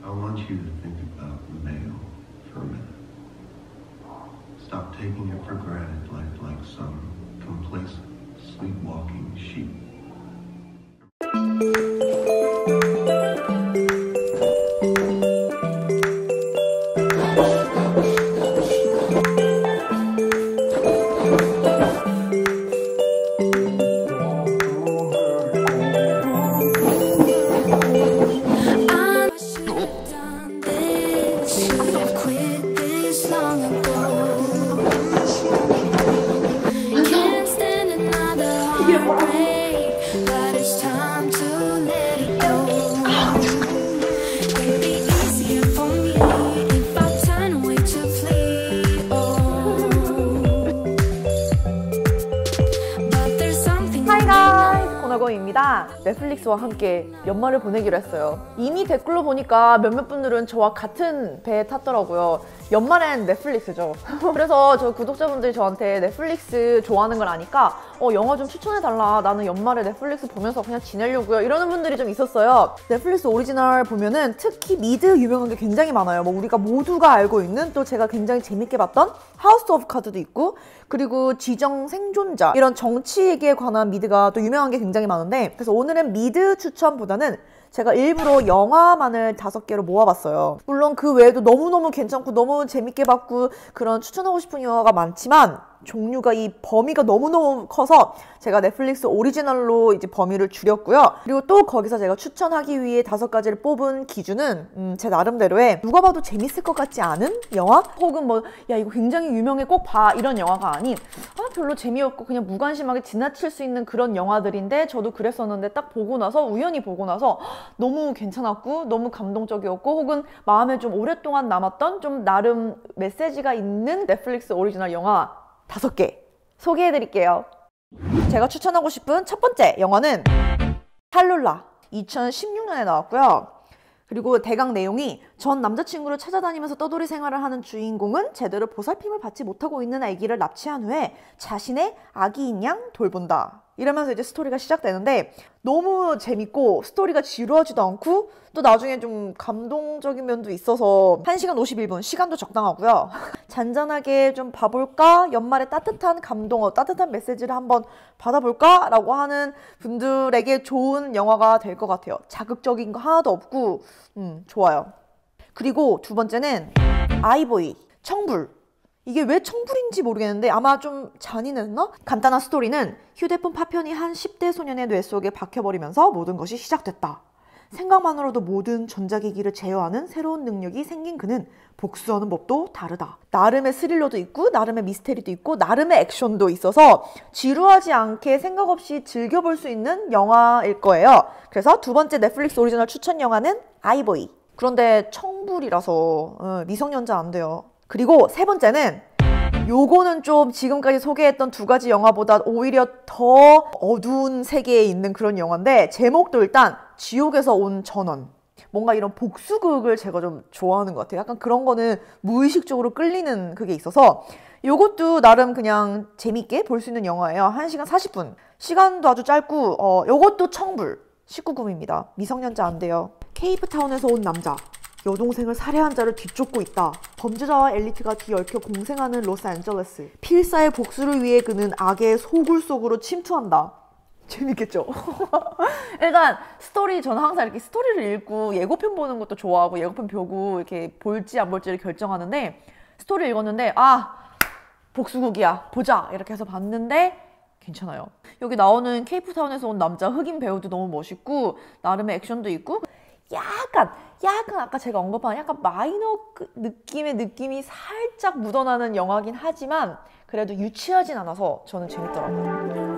I want you to think about mail for a minute. Stop taking it for granted like some complacent, sleepwalking sheep. 입니다. 넷플릭스와 함께 연말을 보내기로 했어요. 이미 댓글로 보니까 몇몇 분들은 저와 같은 배에 탔더라고요. 연말엔 넷플릭스죠. 그래서 저 구독자분들이 저한테 넷플릭스 좋아하는 걸 아니까 영화 좀 추천해달라. 나는 연말에 넷플릭스 보면서 그냥 지내려고요. 이러는 분들이 좀 있었어요. 넷플릭스 오리지널 보면은 특히 미드 유명한 게 굉장히 많아요. 뭐 우리가 모두가 알고 있는, 또 제가 굉장히 재밌게 봤던 하우스 오브 카드도 있고, 그리고 지정 생존자, 이런 정치에 관한 미드가 또 유명한 게 굉장히 많은데, 그래서 오늘은 미드 추천보다는 제가 일부러 영화만을 5개로 모아봤어요. 물론 그 외에도 너무너무 괜찮고 너무 재밌게 봤고 그런 추천하고 싶은 영화가 많지만 종류가, 이 범위가 너무너무 커서 제가 넷플릭스 오리지널로 이제 범위를 줄였고요. 그리고 또 거기서 제가 추천하기 위해 5가지를 뽑은 기준은 제 나름대로의 누가 봐도 재밌을 것 같지 않은 영화? 혹은 뭐 야 이거 굉장히 유명해 꼭 봐 이런 영화가 아닌 별로 재미없고 그냥 무관심하게 지나칠 수 있는 그런 영화들인데, 저도 그랬었는데 딱 보고 나서, 우연히 보고 나서 너무 괜찮았고 너무 감동적이었고, 혹은 마음에 좀 오랫동안 남았던 좀 나름 메시지가 있는 넷플릭스 오리지널 영화 5개 소개해드릴게요. 제가 추천하고 싶은 첫 번째 영화는 탈룰라, 2016년에 나왔고요. 그리고 대강 내용이 전 남자친구를 찾아다니면서 떠돌이 생활을 하는 주인공은 제대로 보살핌을 받지 못하고 있는 아기를 납치한 후에 자신의 아기인 양 돌본다. 이러면서 이제 스토리가 시작되는데 너무 재밌고 스토리가 지루하지도 않고 또 나중에 좀 감동적인 면도 있어서 1시간 51분, 시간도 적당하고요. 잔잔하게 좀 봐볼까? 연말에 따뜻한 감동, 따뜻한 메시지를 한번 받아볼까? 라고 하는 분들에게 좋은 영화가 될 것 같아요. 자극적인 거 하나도 없고 좋아요. 그리고 두 번째는 아이보이, 청불. 이게 왜 청불인지 모르겠는데 아마 좀 잔인했나? 간단한 스토리는 휴대폰 파편이 한 10대 소년의 뇌 속에 박혀버리면서 모든 것이 시작됐다. 생각만으로도 모든 전자기기를 제어하는 새로운 능력이 생긴 그는 복수하는 법도 다르다. 나름의 스릴러도 있고 나름의 미스테리도 있고 나름의 액션도 있어서 지루하지 않게 생각 없이 즐겨볼 수 있는 영화일 거예요. 그래서 두 번째 넷플릭스 오리지널 추천 영화는 아이보이. 그런데 청불이라서 미성년자 안 돼요. 그리고 세 번째는, 요거는 좀 지금까지 소개했던 2가지 영화보다 오히려 더 어두운 세계에 있는 그런 영화인데, 제목도 일단 지옥에서 온 전원. 뭔가 이런 복수극을 제가 좀 좋아하는 것 같아요. 약간 그런 거는 무의식적으로 끌리는 그게 있어서 요것도 나름 그냥 재밌게 볼 수 있는 영화예요. 1시간 40분. 시간도 아주 짧고 요것도 청불. 19금입니다. 미성년자 안 돼요. 케이프타운에서 온 남자. 여동생을 살해한 자를 뒤쫓고 있다. 범죄자와 엘리트가 뒤얽혀 공생하는 로스앤젤레스. 필사의 복수를 위해 그는 악의 소굴 속으로 침투한다. 재밌겠죠? 일단 스토리, 저는 항상 이렇게 스토리를 읽고 예고편 보는 것도 좋아하고 예고편 보고 이렇게 볼지 안 볼지를 결정하는데, 스토리 읽었는데 복수극이야, 보자 이렇게 해서 봤는데 괜찮아요. 여기 나오는 케이프타운에서 온 남자 흑인 배우도 너무 멋있고 나름의 액션도 있고, 약간 아까 제가 언급한 약간 마이너 느낌이 살짝 묻어나는 영화긴 하지만 그래도 유치하진 않아서 저는 재밌더라고요.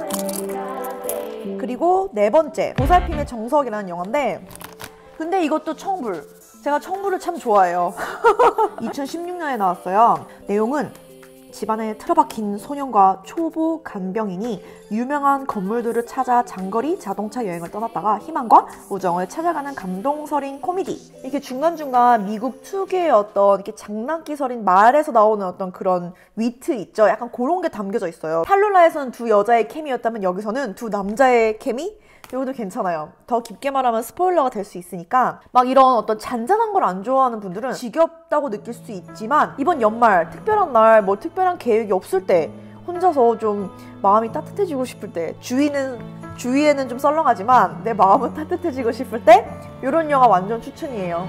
그리고 네 번째, 보살핌의 정석이라는 영화인데, 근데 이것도 청불. 제가 청불을 참 좋아해요. 2016년에 나왔어요. 내용은 집안에 틀어박힌 소년과 초보 간병인이 유명한 건물들을 찾아 장거리 자동차 여행을 떠났다가 희망과 우정을 찾아가는 감동설인 코미디. 이렇게 중간중간 미국 특유의 어떤 이렇게 장난기설인 말에서 나오는 어떤 그런 위트 있죠. 약간 그런 게 담겨져 있어요. 탈룰라에서는 2 여자의 케미였다면 여기서는 2 남자의 케미? 이것도 괜찮아요. 더 깊게 말하면 스포일러가 될 수 있으니까 막 이런 어떤 잔잔한 걸 안 좋아하는 분들은 지겹다고 느낄 수 있지만 이번 연말 특별한 날 뭐 특별한 계획이 없을 때 혼자서 좀 마음이 따뜻해지고 싶을 때 주위에는 좀 썰렁하지만 내 마음은 따뜻해지고 싶을 때 이런 영화 완전 추천이에요.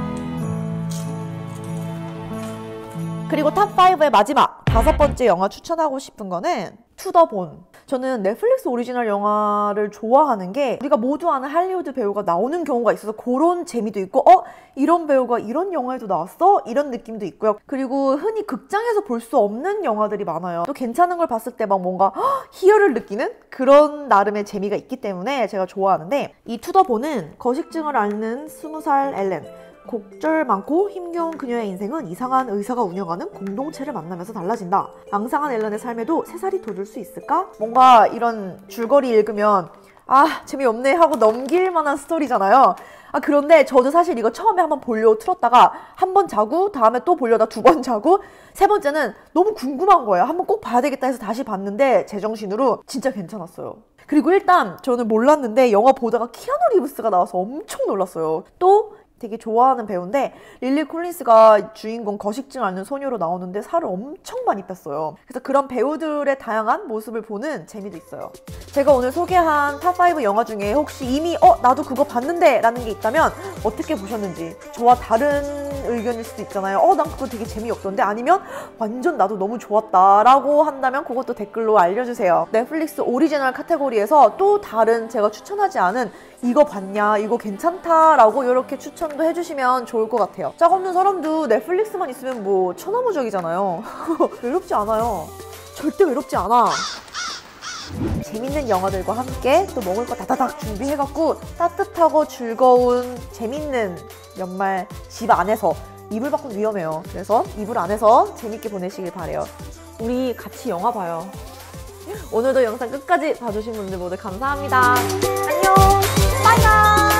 그리고 탑5의 마지막 5번째 영화 추천하고 싶은 거는 투 더 본. 저는 넷플릭스 오리지널 영화를 좋아하는 게 우리가 모두 아는 할리우드 배우가 나오는 경우가 있어서 그런 재미도 있고 이런 배우가 이런 영화에도 나왔어? 이런 느낌도 있고요. 그리고 흔히 극장에서 볼 수 없는 영화들이 많아요. 또 괜찮은 걸 봤을 때 막 뭔가 희열을 느끼는 그런 나름의 재미가 있기 때문에 제가 좋아하는데 이 투 더 본은 거식증을 앓는 20살 엘렌, 곡절 많고 힘겨운 그녀의 인생은 이상한 의사가 운영하는 공동체를 만나면서 달라진다. 앙상한 앨런의 삶에도 새살이 돋을 수 있을까? 뭔가 이런 줄거리 읽으면 재미없네 하고 넘길 만한 스토리잖아요. 그런데 저도 사실 이거 처음에 한번 보려고 틀었다가 한 번 자고 다음에 또 보려다 2번 자고 세 번째는 너무 궁금한 거예요. 한번 꼭 봐야 되겠다 해서 다시 봤는데 제정신으로 진짜 괜찮았어요. 그리고 일단 저는 몰랐는데 영화 보다가 키아누 리브스가 나와서 엄청 놀랐어요. 또 되게 좋아하는 배우인데 릴리 콜린스가 주인공 거식증 앓는 소녀로 나오는데 살을 엄청 많이 뺐어요. 그래서 그런 배우들의 다양한 모습을 보는 재미도 있어요. 제가 오늘 소개한 탑5 영화 중에 혹시 이미 나도 그거 봤는데 라는 게 있다면 어떻게 보셨는지, 저와 다른 의견일 수도 있잖아요. 난 그거 되게 재미없던데, 아니면 완전 나도 너무 좋았다 라고 한다면 그것도 댓글로 알려주세요. 넷플릭스 오리지널 카테고리에서 또 다른 제가 추천하지 않은 이거 봤냐, 이거 괜찮다 라고 이렇게 추천도 해주시면 좋을 것 같아요. 짝 없는 사람도 넷플릭스만 있으면 뭐 천하무적이잖아요. 외롭지 않아요. 절대 외롭지 않아. 재밌는 영화들과 함께 또 먹을 거 다다닥 준비해갖고 따뜻하고 즐거운 재밌는 연말 집 안에서, 이불 밖은 위험해요. 그래서 이불 안에서 재밌게 보내시길 바래요. 우리 같이 영화 봐요. 오늘도 영상 끝까지 봐주신 분들 모두 감사합니다. 안녕. 빠이야.